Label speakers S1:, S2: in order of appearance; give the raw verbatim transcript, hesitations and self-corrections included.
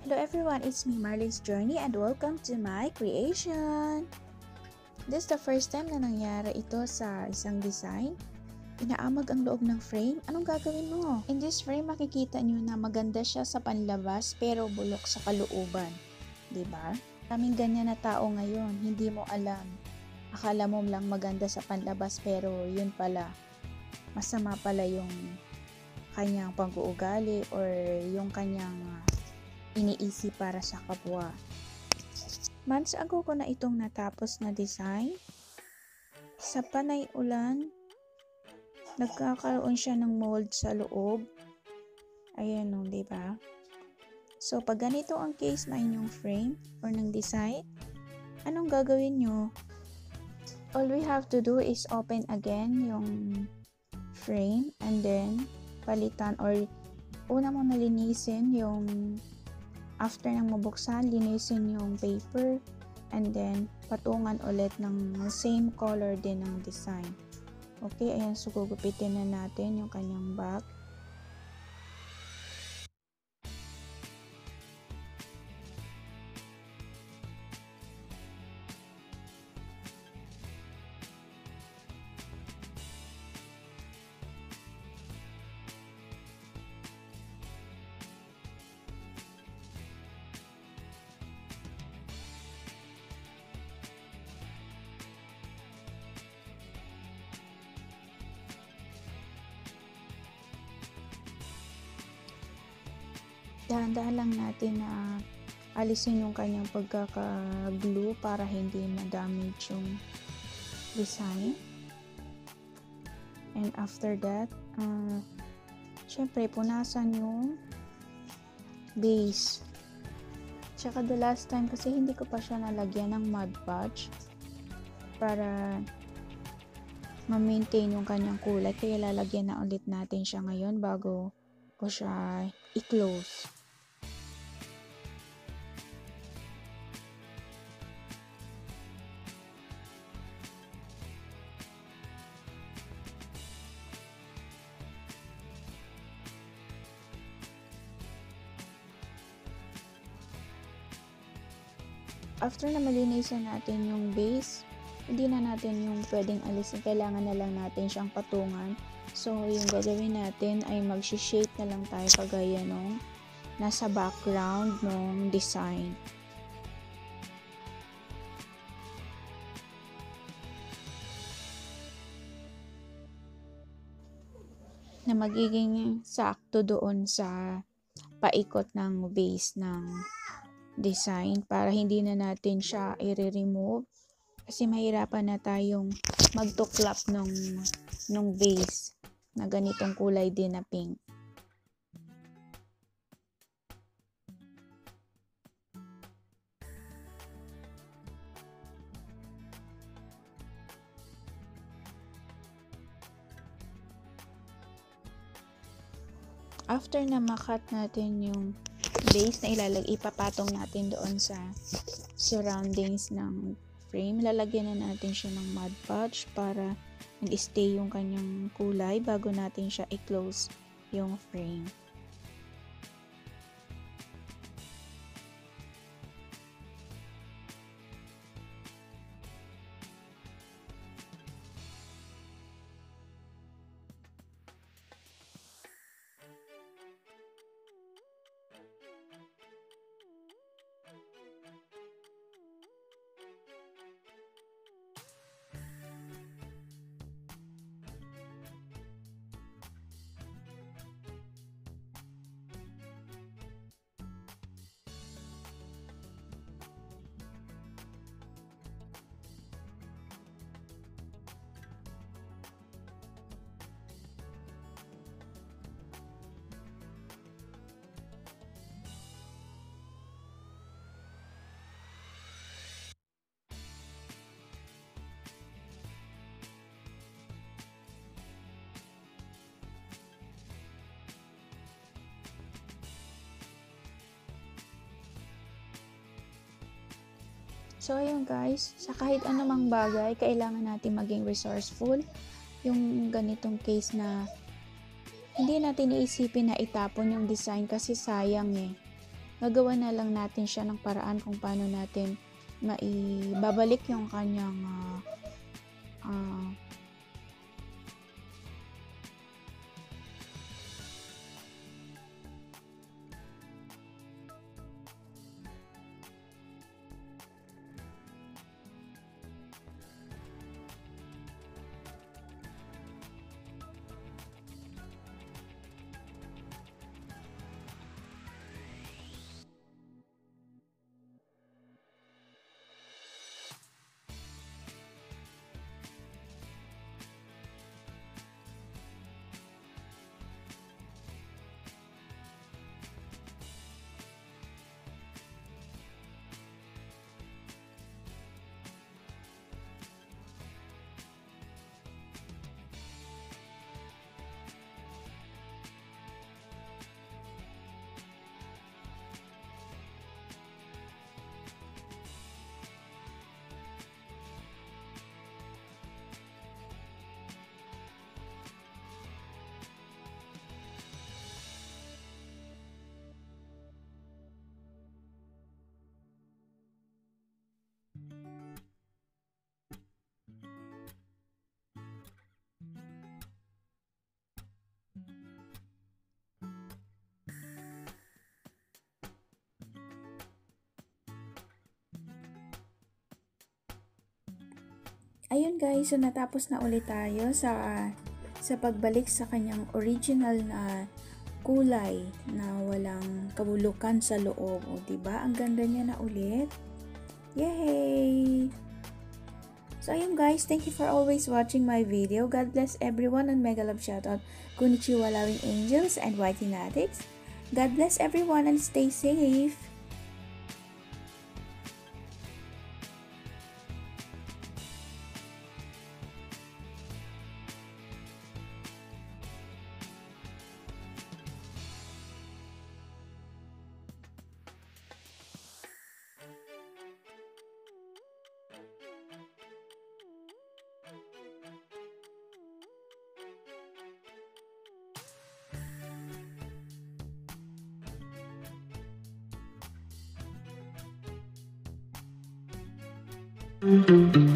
S1: Hello everyone, it's me Marley's Journey and welcome to my creation! This is the first time na nangyari ito sa isang design. Inaamag ang loob ng frame. Anong gagawin mo? In this frame, makikita nyo na maganda siya sa panlabas pero bulok sa kalooban. Diba? Kaming ganyan na tao ngayon, hindi mo alam. Akala mo lang maganda sa panlabas pero yun pala. Masama pala yung kanyang pag-uugali or yung kanyang iniisip para sa kapwa. Months ago ko na itong natapos na design. Sa panay ulan, nagkakaroon siya ng mold sa loob. Ayan o, diba? So, pag ganito ang case na inyong frame or ng design, anong gagawin nyo? All we have to do is open again yung frame and then palitan or una mo nalinisin yung after nang mabuksan, linisin yung paper and then patungan ulit ng same color din ng design. Okay, ayan, so gugupitin na natin yung kanyang back. Dahan-dahan lang natin na alisin yung kanyang pagkaka-glue para hindi ma-damage yung design. And after that, uh, syempre punasan yung base. Tsaka the last time kasi hindi ko pa siya nalagyan ng Mod Podge para ma-maintain yung kanyang kulay. Kaya lalagyan na ulit natin siya ngayon bago ko siya i-close. After na malinisan natin yung base, hindi na natin yung pwedeng alisin. Kailangan na lang natin siyang patungan. So, yung gagawin natin ay mag-shape na lang tayo kagaya nung nasa background ng design. Na magiging sakto doon sa paikot ng base ng design para hindi na natin siya i-remove kasi mahirapan na tayong magtuklap nung, nung base na ganitong kulay din na pink. After na makat natin yung base na ilalag, ipapatong natin doon sa surroundings ng frame. Lalagyan na natin siya ng Mod Podge para mag-stay yung kanyang kulay bago natin siya i-close yung frame. So, ayun guys, sa kahit anumang bagay, kailangan natin maging resourceful. Yung ganitong case na hindi natin iisipin na itapon yung design kasi sayang eh. gagawa na lang natin siya ng paraan kung paano natin maibabalik yung kanyang uh, uh, ayun guys, so natapos na ulit tayo sa sa pagbalik sa kanyang original na kulay na walang kabulukan sa loob. O, diba? Ang ganda niya na ulit. Yay! So ayun guys, thank you for always watching my video. God bless everyone and mega love shoutout. Konnichiwa loving angels and white fanatics. God bless everyone and stay safe. Mm-hmm.